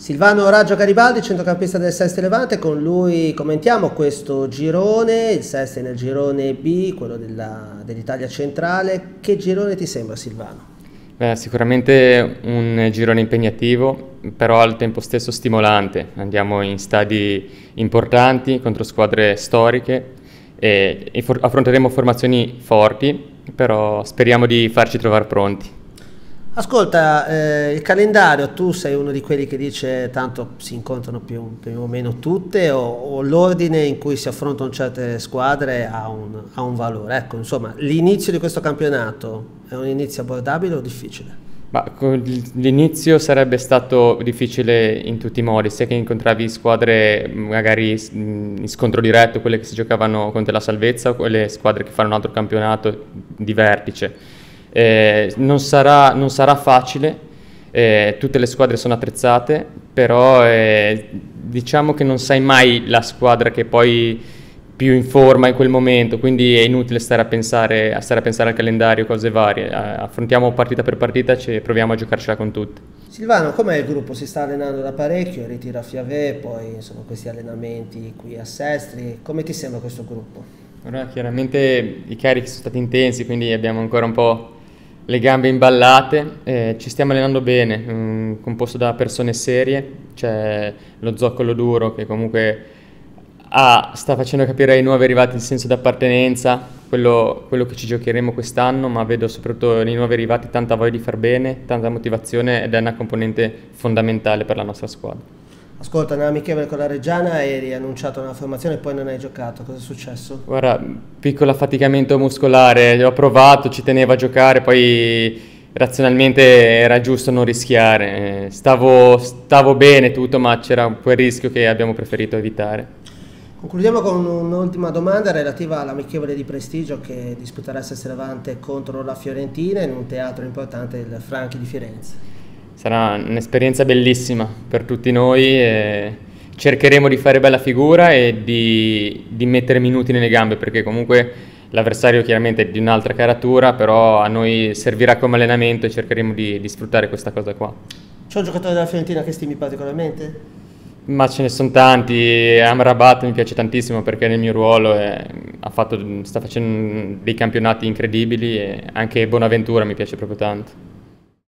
Silvano Raggio Garibaldi, centrocampista del Sestri Levante, con lui commentiamo questo girone, il Sestri nel girone B, quello dell'Italia centrale. Che girone ti sembra, Silvano? Sicuramente un girone impegnativo, però al tempo stesso stimolante. Andiamo in stadi importanti contro squadre storiche e affronteremo formazioni forti, però speriamo di farci trovare pronti. Ascolta, il calendario, tu sei uno di quelli che dice tanto si incontrano più o meno tutte o l'ordine in cui si affrontano certe squadre ha un valore? Ecco, insomma, l'inizio di questo campionato è un inizio abbordabile o difficile? L'inizio sarebbe stato difficile in tutti i modi, sia che incontravi squadre magari in scontro diretto, quelle che si giocavano contro la salvezza, o quelle squadre che fanno un altro campionato di vertice. Non sarà facile, tutte le squadre sono attrezzate, però diciamo che non sai mai la squadra che poi più in forma in quel momento, quindi è inutile stare a pensare al calendario, cose varie. Affrontiamo partita per partita e proviamo a giocarcela con tutte. Silvano, com'è il gruppo? Si sta allenando da parecchio, il ritiro a Fiave, poi insomma questi allenamenti qui a Sestri, come ti sembra questo gruppo? Ora, chiaramente i carichi sono stati intensi, quindi abbiamo ancora un po' le gambe imballate, ci stiamo allenando bene, composto da persone serie, c'è lo zoccolo duro che comunque sta facendo capire ai nuovi arrivati il senso d'appartenenza, quello che ci giocheremo quest'anno, ma vedo soprattutto nei nuovi arrivati tanta voglia di far bene, tanta motivazione ed è una componente fondamentale per la nostra squadra. Ascolta, nell'amichevole con la Reggiana eri annunciato una formazione e poi non hai giocato, cosa è successo? Guarda, piccolo affaticamento muscolare, ho provato, ci tenevo a giocare, poi razionalmente era giusto non rischiare, stavo bene tutto, ma c'era quel rischio che abbiamo preferito evitare. Concludiamo con un'ultima domanda relativa all'amichevole di prestigio che disputerà Sestri Levante contro la Fiorentina in un teatro importante, il Franchi di Firenze. Sarà un'esperienza bellissima per tutti noi e cercheremo di fare bella figura e di mettere minuti nelle gambe, perché comunque l'avversario chiaramente è di un'altra caratura, però a noi servirà come allenamento e cercheremo di sfruttare questa cosa qua. C'è un giocatore della Fiorentina che stimi particolarmente? Ma ce ne sono tanti, Amrabat mi piace tantissimo perché nel mio ruolo sta facendo dei campionati incredibili e anche Bonaventura mi piace proprio tanto.